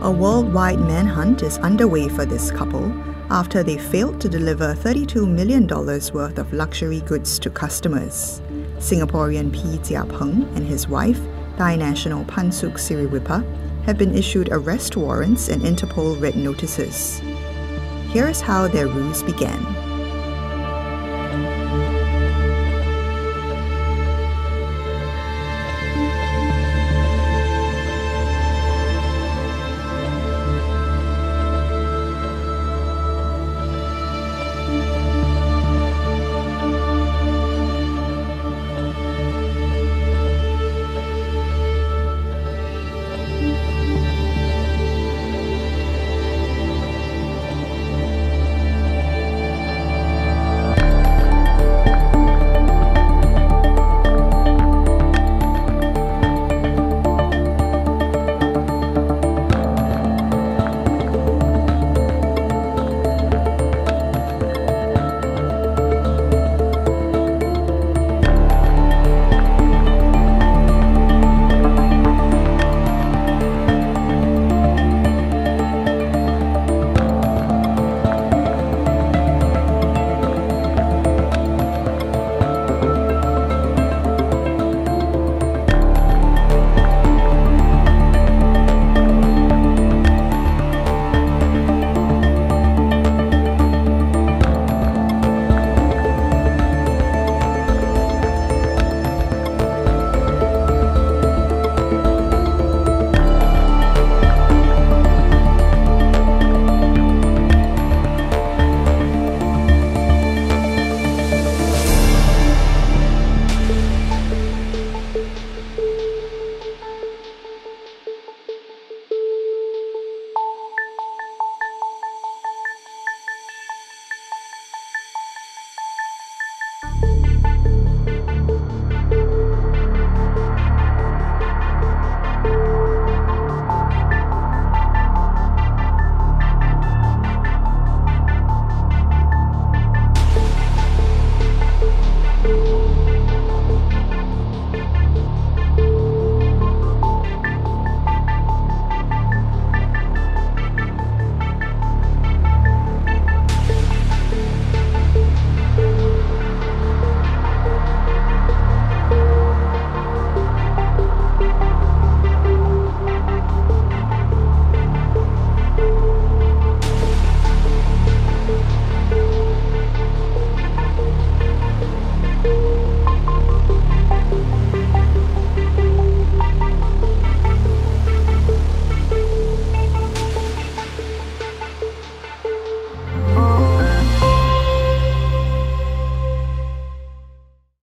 A worldwide manhunt is underway for this couple after they failed to deliver $32 million worth of luxury goods to customers. Singaporean P. Jia Peng and his wife, Thai national Pansuk Siriwipa, have been issued arrest warrants and Interpol red notices. Here's how their ruse began.